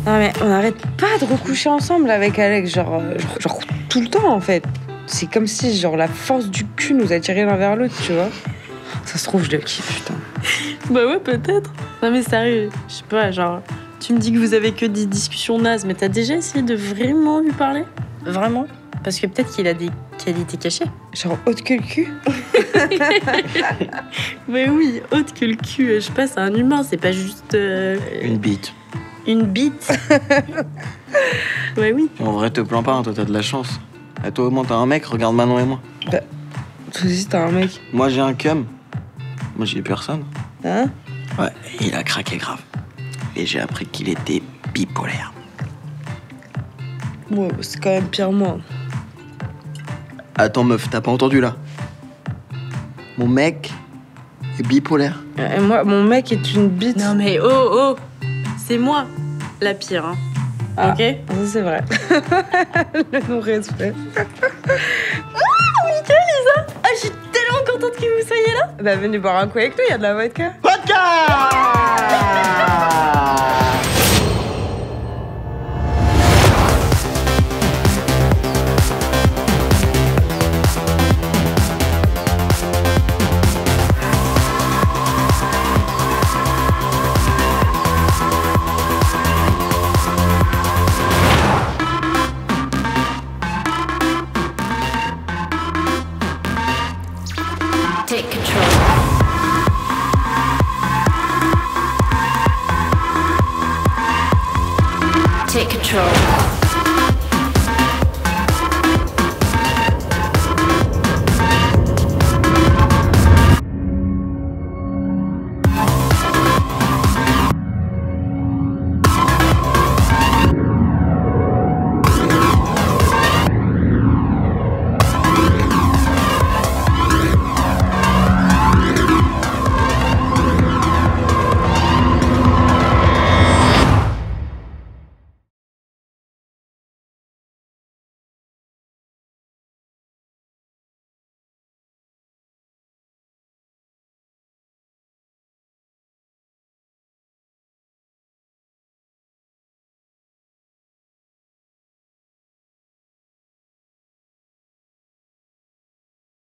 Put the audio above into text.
Non mais on n'arrête pas de recoucher ensemble avec Alex, genre tout le temps en fait. C'est comme si genre la force du cul nous attirait l'un vers l'autre, tu vois. Ça se trouve, je le kiffe, putain. Bah ouais, peut-être. Non mais sérieux, je sais pas, genre, tu me dis que vous avez que des discussions nazes, mais t'as déjà essayé de vraiment lui parler? Vraiment? Parce que peut-être qu'il a des qualités cachées. Genre haute que le cul. Mais oui, autre que le cul, je sais pas, c'est un humain, c'est pas juste... Une bite. Une bite. Ouais, oui. En vrai, te plains pas, hein, toi t'as de la chance. Et toi au moins t'as un mec, regarde Manon et moi. Bah, toi aussi t'as un mec. Moi j'ai un cum. Moi j'ai personne. Hein? Ouais, il a craqué grave. Et j'ai appris qu'il était bipolaire. Ouais, c'est quand même pire moi. Attends meuf, t'as pas entendu là? Mon mec est bipolaire. Et moi, mon mec est une bite. Non mais oh, c'est moi la pire, hein. Ah, Ok? ça c'est vrai. Le non-respect. Nickel, Lisa! Ah, je suis tellement contente que vous soyez là! Bah venez boire un coup avec nous, il y a de la vodka. Take control. Take control.